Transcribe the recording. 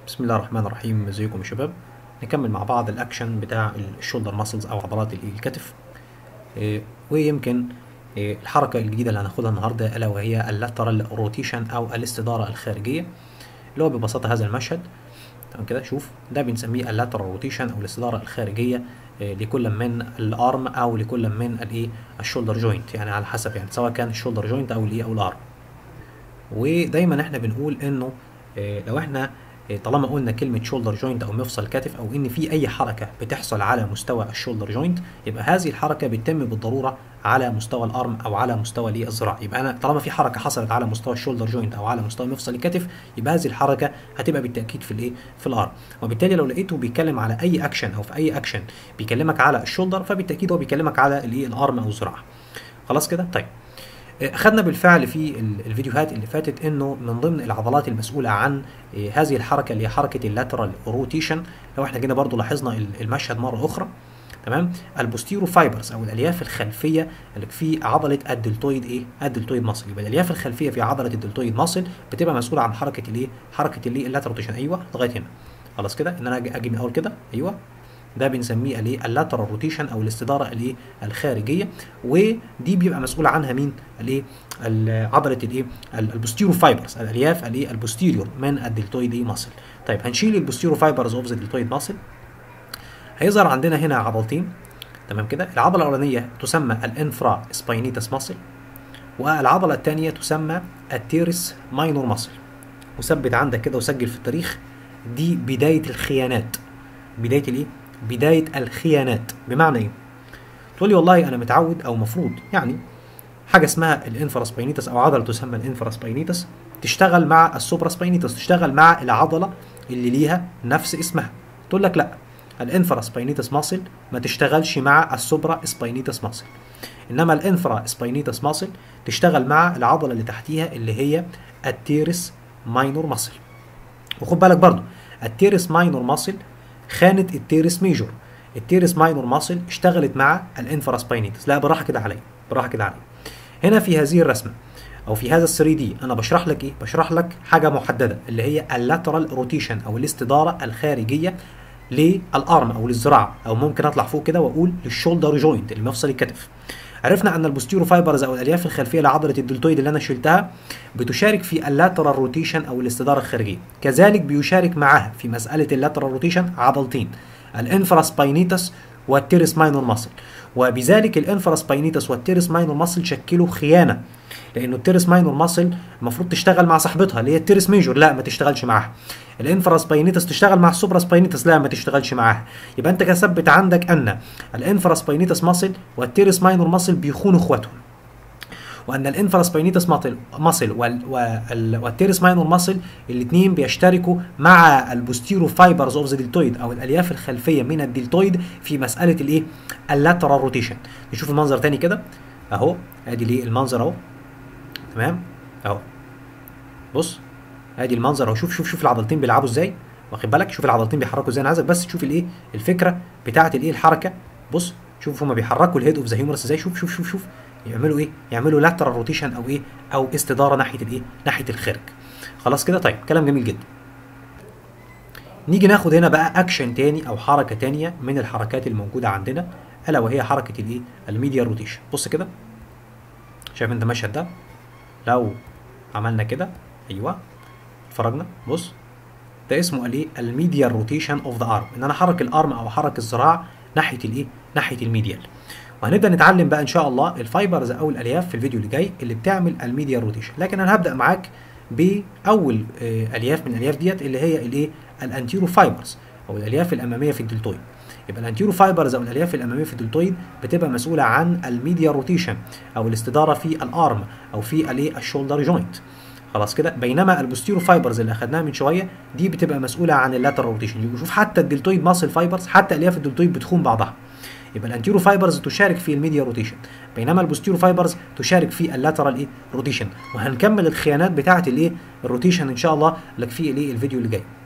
بسم الله الرحمن الرحيم. ازيكم يا شباب؟ نكمل مع بعض الاكشن بتاع الشولدر ماسلز او عضلات الكتف. ويمكن الحركه الجديده اللي هناخدها النهارده الا وهي اللاترال روتيشن او الاستداره الخارجيه، اللي هو ببساطه هذا المشهد. تمام كده، شوف ده بنسميه اللاترال روتيشن او الاستداره الخارجيه لكل من الارم او لكل من الشولدر جوينت، يعني على حسب، يعني سواء كان الشولدر جوينت او او الارم. ودايما احنا بنقول انه لو احنا طالما قلنا كلمة شولدر جوينت أو مفصل كتف، أو إن في أي حركة بتحصل على مستوى الشولدر جوينت، يبقى هذه الحركة بتتم بالضرورة على مستوى الأرم أو على مستوى الذراع. يبقى أنا طالما في حركة حصلت على مستوى الشولدر جوينت أو على مستوى مفصل الكتف، يبقى هذه الحركة هتبقى بالتأكيد في الأرم. وبالتالي لو لقيته بيتكلم على أي أكشن أو في أي أكشن بيكلمك على الشولدر، فبالتأكيد هو بيكلمك على الأرم أو الذراع. خلاص كده؟ طيب. أخذنا بالفعل في الفيديوهات اللي فاتت انه من ضمن العضلات المسؤولة عن هذه الحركة اللي هي حركة اللاترال روتيشن، لو احنا جينا برضو لاحظنا المشهد مرة أخرى، تمام، البوستيرو فايبرز او الالياف الخلفيه اللي في عضله الدلتويد الدلتويد ماسل. يبقى الالياف الخلفيه في عضله الدلتويد ماسل بتبقى مسؤوله عن حركه اللاترال روتيشن. ايوه لغايه هنا خلاص كده، ان انا اجي من اول كده. ايوه ده بنسميه اللاترال روتيشن او الاستداره الخارجيه، ودي بيبقى مسؤول عنها مين؟ عضله البوستيرو فايبرز، الالياف البوستيريور من الدلتويد ماسل. طيب هنشيل البوستيرو فايبرز اوف ذا دلتويد ماسل، هيظهر عندنا هنا عضلتين. تمام كده، العضله الاولانيه تسمى الانفرا سباينيتس ماسل، والعضله الثانيه تسمى التيرس ماينور ماسل. وثبت عندك كده وسجل في التاريخ، دي بدايه الخيانات. بدايه الخيانات بمعنى ايه؟ تقول لي والله انا متعود او مفروض يعني حاجه اسمها الانفرا سباينيتس او عضله تسمى الانفرا سباينيتس تشتغل مع السوبرا سباينيتس، تشتغل مع العضله اللي ليها نفس اسمها. تقول لك لا، الانفرا سباينيتس ماسل ما تشتغلش مع السوبرا سباينيتس ماسل، انما الانفرا سباينيتس ماسل تشتغل مع العضله اللي تحتيها اللي هي التيرس ماينور ماسل. وخد بالك برضو التيرس ماينور ماسل خانت التيرس ميجور. التيرس ماينور ماسل اشتغلت مع الانفرا سباينيتس. لا بالراحه كده عليا، بالراحه كده عليا. هنا في هذه الرسمه او في هذا ال3 دي انا بشرح لك ايه؟ بشرح لك حاجه محدده اللي هي اللاترال روتيشن او الاستداره الخارجيه للارم او للذراع، او ممكن اطلع فوق كده واقول للشولدر جوينت المفصل الكتف. عرفنا ان البوستيرو فايبرز او الالياف الخلفيه لعضله الدلتويد اللي انا شلتها بتشارك في اللاترال روتيشن او الاستداره الخارجيه. كذلك بيشارك معاها في مساله اللاترال روتيشن عضلتين، الانفرا سباينيتس والتيرس ماينور ماسل. وبذلك الانفرا سباينيتس والتيرس ماينور ماسل شكلوا خيانه، لانه التيرس ماينور ماسل المفروض تشتغل مع صاحبتها اللي هي التيرس ميجور، لا ما تشتغلش معاها. الانفرا سباينيتس تشتغل مع السوبرا سباينيتس، لا ما تشتغلش معاها. يبقى انت كثبت عندك ان الانفرا سباينيتس ماسل والتيرس ماينور ماسل بيخونوا اخواتهم، وان الانفرا سباينيتس ماسل والتيرس ماينور ماسل الاثنين بيشتركوا مع البوستيرو فايبرز اوف ذا دلتويد او الالياف الخلفيه من الدلتويد في مساله اللاترال روتيشن. نشوف المنظر تاني كده اهو، ادي المنظر اهو، تمام اهو، بص ادي المنظر اهو. شوف العضلتين بيلعبوا ازاي، واخد بالك؟ شوف العضلتين بيحركوا ازاي. انا عايزك بس تشوف الفكره بتاعه الحركه. بص شوف هما بيحركوا الهيد اوف ذا هيومرس ازاي. شوف يعملوا ايه؟ يعملوا لاترال روتيشن او استداره ناحيه ناحيه الخارج. خلاص كده؟ طيب كلام جميل جدا. نيجي ناخد هنا بقى اكشن تاني او حركه تانيه من الحركات الموجوده عندنا، الا وهي حركه الميديال روتيشن. بص كده، شايف انت المشهد ده؟ لو عملنا كده، ايوه اتفرجنا، بص ده اسمه الميديال روتيشن اوف ذا ارم، ان انا احرك الارم او احرك الذراع ناحيه ناحيه الميديال. وهنبدا نتعلم بقى ان شاء الله الفايبرز او الالياف في الفيديو اللي جاي اللي بتعمل الميديال روتيشن. لكن انا هبدا معاك باول الياف من الالياف ديت اللي هي الانتيرو فايبرز او الالياف الاماميه في الدلتويد. يبقى الانتيرو فايبرز او الالياف الاماميه في الدلتويد بتبقى مسؤوله عن الميديال روتيشن او الاستداره في الارم او في الشولدر جوينت. خلاص كده، بينما البوستيرو فايبرز اللي اخدناها من شويه دي بتبقى مسؤوله عن اللاترال روتيشن. يبقى شوف حتى الدلتويد ماسل فايبرز، حتى الياف الدلتويد بتخون بعضها. يبقى الانتيرو فايبرز تشارك في الميديا روتيشن، بينما البوستيرو فايبرز تشارك في اللاترال روتيشن. وهنكمل الخيانات بتاعه الروتيشن ان شاء الله لك في الفيديو اللي جاي.